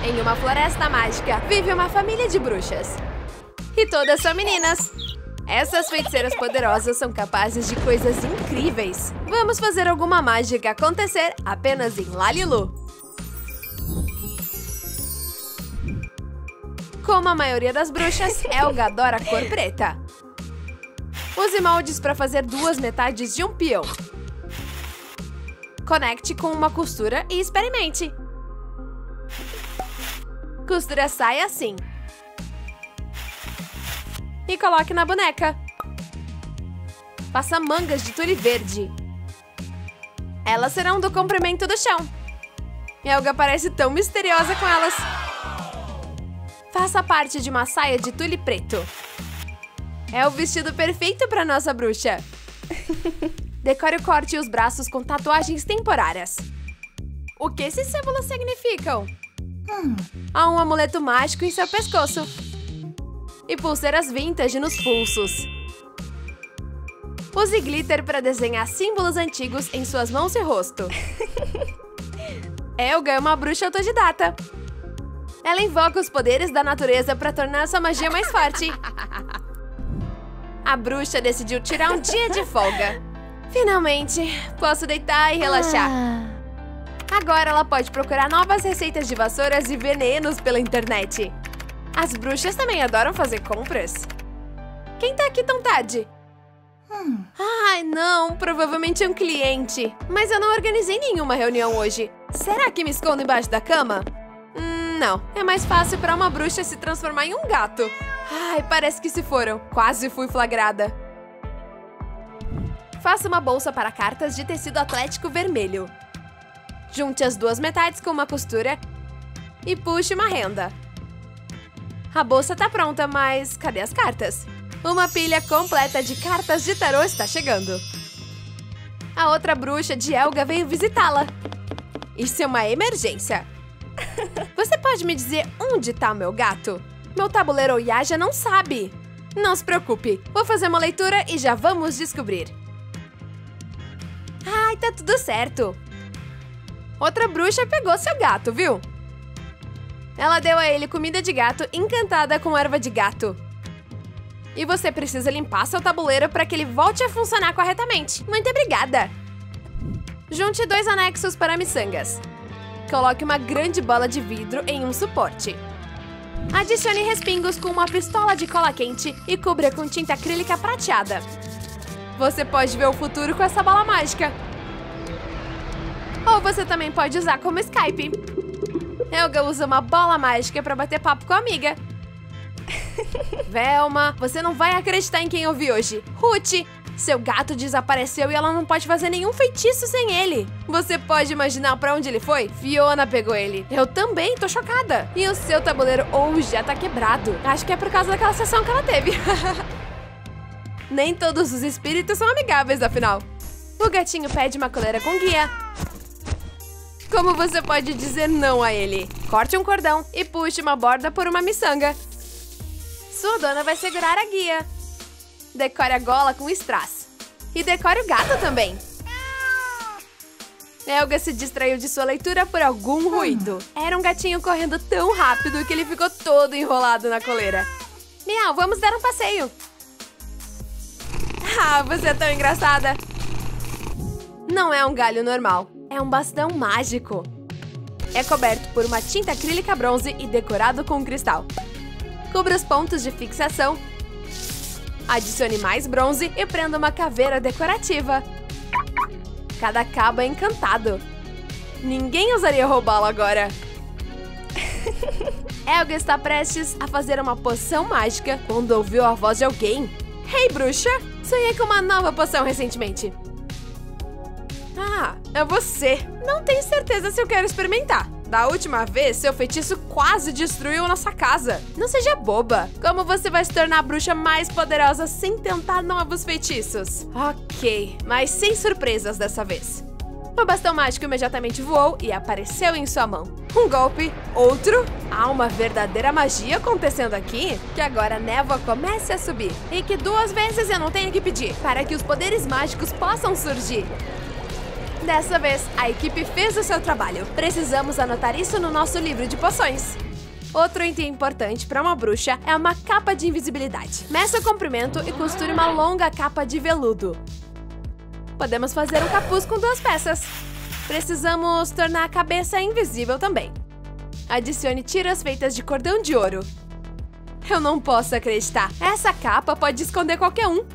Em uma floresta mágica, vive uma família de bruxas. E todas são meninas. Essas feiticeiras poderosas são capazes de coisas incríveis. Vamos fazer alguma mágica acontecer apenas em Lalilu. Como a maioria das bruxas, Elga adora a cor preta. Use moldes para fazer duas metades de um peão. Conecte com uma costura e experimente. Costura a saia assim. E coloque na boneca. Faça mangas de tule verde. Elas serão do comprimento do chão. Elga parece tão misteriosa com elas. Faça parte de uma saia de tule preto. É o vestido perfeito para nossa bruxa. Decore o corte e os braços com tatuagens temporárias. O que esses símbolos significam? Há um amuleto mágico em seu pescoço. E pulseiras vintage nos pulsos. Use glitter para desenhar símbolos antigos em suas mãos e rosto. Elga é uma bruxa autodidata. Ela invoca os poderes da natureza para tornar sua magia mais forte. A bruxa decidiu tirar um dia de folga. Finalmente, posso deitar e relaxar. Agora ela pode procurar novas receitas de vassouras e venenos pela internet. As bruxas também adoram fazer compras. Quem tá aqui tão tarde? Ai, não, provavelmente é um cliente. Mas eu não organizei nenhuma reunião hoje. Será que me escondo embaixo da cama? Não, é mais fácil para uma bruxa se transformar em um gato. Ai, parece que se foram. Quase fui flagrada. Faça uma bolsa para cartas de tecido atlético vermelho. Junte as duas metades com uma costura e puxe uma renda. A bolsa tá pronta, mas cadê as cartas? Uma pilha completa de cartas de tarô está chegando. A outra bruxa de Elga veio visitá-la. Isso é uma emergência. Você pode me dizer onde tá o meu gato? Meu tabuleiro Yaja não sabe. Não se preocupe, vou fazer uma leitura e já vamos descobrir. Ai, tá tudo certo. Outra bruxa pegou seu gato, viu? Ela deu a ele comida de gato encantada com erva de gato. E você precisa limpar seu tabuleiro para que ele volte a funcionar corretamente. Muito obrigada! Junte 2 anexos para miçangas. Coloque uma grande bola de vidro em um suporte. Adicione respingos com uma pistola de cola quente e cubra com tinta acrílica prateada. Você pode ver o futuro com essa bola mágica. Ou você também pode usar como Skype. Elga usa uma bola mágica para bater papo com a amiga. Velma, você não vai acreditar em quem eu vi hoje. Ruth, seu gato desapareceu e ela não pode fazer nenhum feitiço sem ele. Você pode imaginar pra onde ele foi? Fiona pegou ele. Eu também, tô chocada. E o seu tabuleiro já tá quebrado. Acho que é por causa daquela sessão que ela teve. Nem todos os espíritos são amigáveis, afinal. O gatinho pede uma coleira com guia. Como você pode dizer não a ele? Corte um cordão e puxe uma borda por uma miçanga. Sua dona vai segurar a guia. Decore a gola com strass. E decore o gato também. Elga se distraiu de sua leitura por algum ruído. Era um gatinho correndo tão rápido que ele ficou todo enrolado na coleira. Miau, vamos dar um passeio. Ah, você é tão engraçada. Não é um galho normal. É um bastão mágico. É coberto por uma tinta acrílica bronze e decorado com cristal. Cubra os pontos de fixação. Adicione mais bronze e prenda uma caveira decorativa. Cada cabo é encantado. Ninguém usaria roubá-lo agora. Elga está prestes a fazer uma poção mágica quando ouviu a voz de alguém. Hey, bruxa! Sonhei com uma nova poção recentemente. Ah, é você. Não tenho certeza se eu quero experimentar. Da última vez, seu feitiço quase destruiu nossa casa. Não seja boba. Como você vai se tornar a bruxa mais poderosa sem tentar novos feitiços? Ok, mas sem surpresas dessa vez. O bastão mágico imediatamente voou e apareceu em sua mão. Um golpe, outro. Há uma verdadeira magia acontecendo aqui. Que agora a névoa comece a subir. E que 2 vezes eu não tenha que pedir, para que os poderes mágicos possam surgir. Dessa vez, a equipe fez o seu trabalho. Precisamos anotar isso no nosso livro de poções. Outro item importante para uma bruxa é uma capa de invisibilidade. Meça o comprimento e costure uma longa capa de veludo. Podemos fazer um capuz com 2 peças. Precisamos tornar a cabeça invisível também. Adicione tiras feitas de cordão de ouro. Eu não posso acreditar. Essa capa pode esconder qualquer um.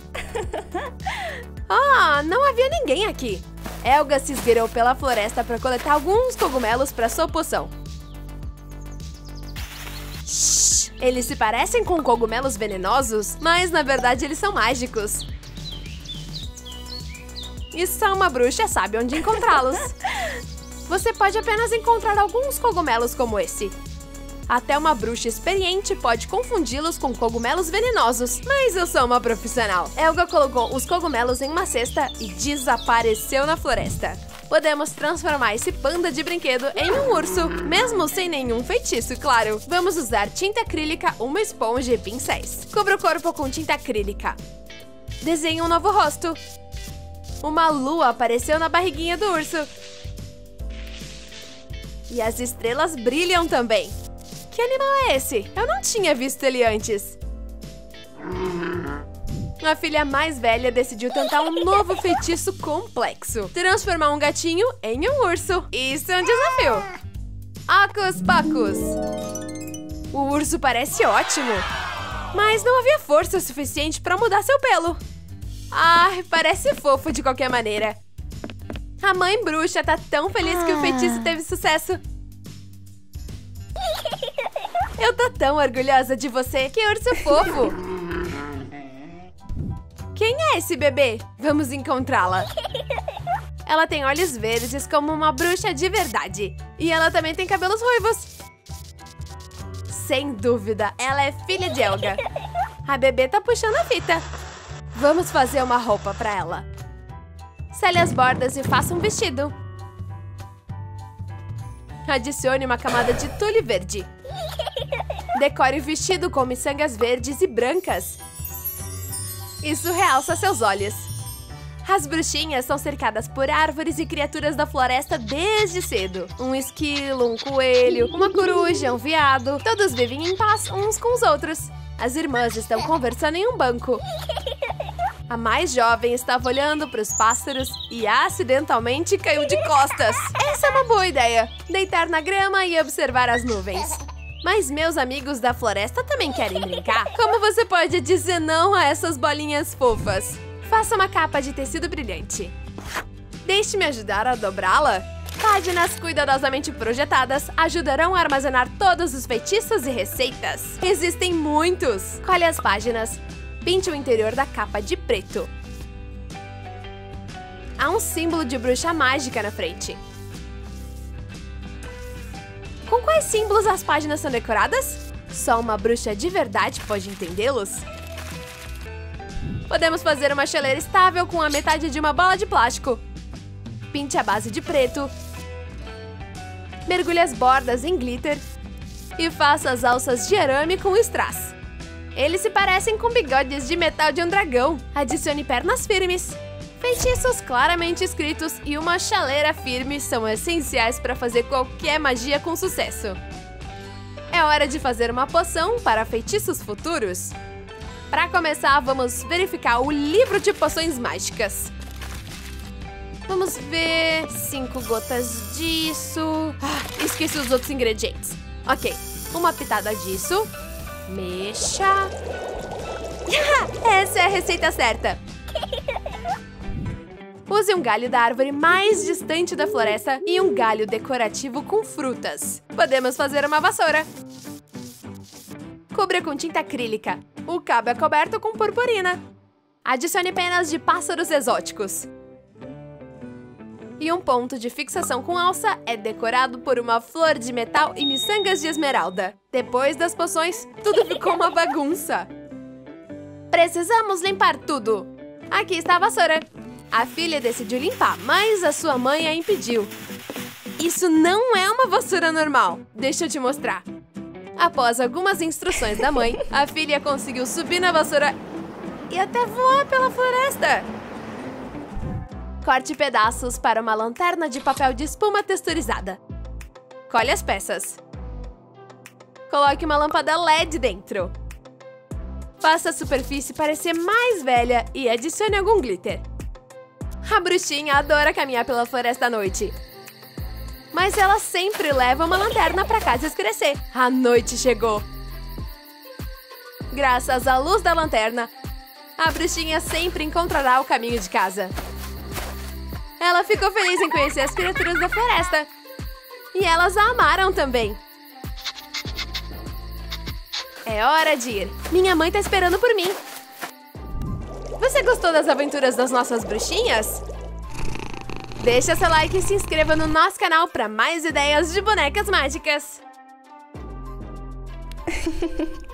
Não havia ninguém aqui. Helga se esgueirou pela floresta para coletar alguns cogumelos para sua poção. Shhh, eles se parecem com cogumelos venenosos, mas na verdade eles são mágicos. E só uma bruxa sabe onde encontrá-los. Você pode apenas encontrar alguns cogumelos como esse. Até uma bruxa experiente pode confundi-los com cogumelos venenosos. Mas eu sou uma profissional. Helga colocou os cogumelos em uma cesta e desapareceu na floresta. Podemos transformar esse panda de brinquedo em um urso, mesmo sem nenhum feitiço, claro. Vamos usar tinta acrílica, uma esponja e pincéis. Cubra o corpo com tinta acrílica. Desenhe um novo rosto. Uma lua apareceu na barriguinha do urso. E as estrelas brilham também. Que animal é esse? Eu não tinha visto ele antes. A filha mais velha decidiu tentar um novo feitiço complexo. Transformar um gatinho em um urso. Isso é um desafio. Hocus Pocus. O urso parece ótimo. Mas não havia força suficiente para mudar seu pelo. Parece fofo de qualquer maneira. A mãe bruxa tá tão feliz que o feitiço teve sucesso. Eu tô tão orgulhosa de você, que urso fofo! Quem é esse bebê? Vamos encontrá-la. Ela tem olhos verdes como uma bruxa de verdade. E ela também tem cabelos ruivos. Sem dúvida, ela é filha de Helga. A bebê tá puxando a fita. Vamos fazer uma roupa pra ela. Sele as bordas e faça um vestido. Adicione uma camada de tule verde. Decore o vestido com miçangas verdes e brancas. Isso realça seus olhos. As bruxinhas são cercadas por árvores e criaturas da floresta desde cedo. Um esquilo, um coelho, uma coruja, um veado. Todos vivem em paz uns com os outros. As irmãs estão conversando em um banco. A mais jovem estava olhando para os pássaros e acidentalmente caiu de costas. Essa é uma boa ideia. Deitar na grama e observar as nuvens. Mas meus amigos da floresta também querem brincar. Como você pode dizer não a essas bolinhas fofas? Faça uma capa de tecido brilhante. Deixe-me ajudar a dobrá-la. Páginas cuidadosamente projetadas ajudarão a armazenar todos os feitiços e receitas. Existem muitos. Colhe as páginas. Pinte o interior da capa de preto. Há um símbolo de bruxa mágica na frente. Com quais símbolos as páginas são decoradas? Só uma bruxa de verdade pode entendê-los. Podemos fazer uma chaleira estável com a metade de uma bola de plástico. Pinte a base de preto. Mergulhe as bordas em glitter. E faça as alças de arame com strass. Eles se parecem com bigodes de metal de um dragão. Adicione pernas firmes. Feitiços claramente escritos e uma chaleira firme são essenciais para fazer qualquer magia com sucesso. É hora de fazer uma poção para feitiços futuros. Para começar, vamos verificar o livro de poções mágicas. Vamos ver... 5 gotas disso... esqueci os outros ingredientes. Ok, uma pitada disso. Mexa... essa é a receita certa. Use um galho da árvore mais distante da floresta e um galho decorativo com frutas. Podemos fazer uma vassoura. Cubra com tinta acrílica. O cabo é coberto com purpurina. Adicione penas de pássaros exóticos. E um ponto de fixação com alça é decorado por uma flor de metal e miçangas de esmeralda. Depois das poções, tudo ficou uma bagunça. Precisamos limpar tudo. Aqui está a vassoura. A filha decidiu limpar, mas a sua mãe a impediu. Isso não é uma vassoura normal. Deixa eu te mostrar. Após algumas instruções da mãe, a filha conseguiu subir na vassoura e até voar pela floresta. Corte pedaços para uma lanterna de papel de espuma texturizada. Colhe as peças. Coloque uma lâmpada LED dentro. Faça a superfície parecer mais velha e adicione algum glitter. A bruxinha adora caminhar pela floresta à noite. Mas ela sempre leva uma lanterna para casa escurecer. A noite chegou. Graças à luz da lanterna, a bruxinha sempre encontrará o caminho de casa. Ela ficou feliz em conhecer as criaturas da floresta. E elas a amaram também. É hora de ir. Minha mãe tá esperando por mim. Você gostou das aventuras das nossas bruxinhas? Deixa seu like e se inscreva no nosso canal para mais ideias de bonecas mágicas.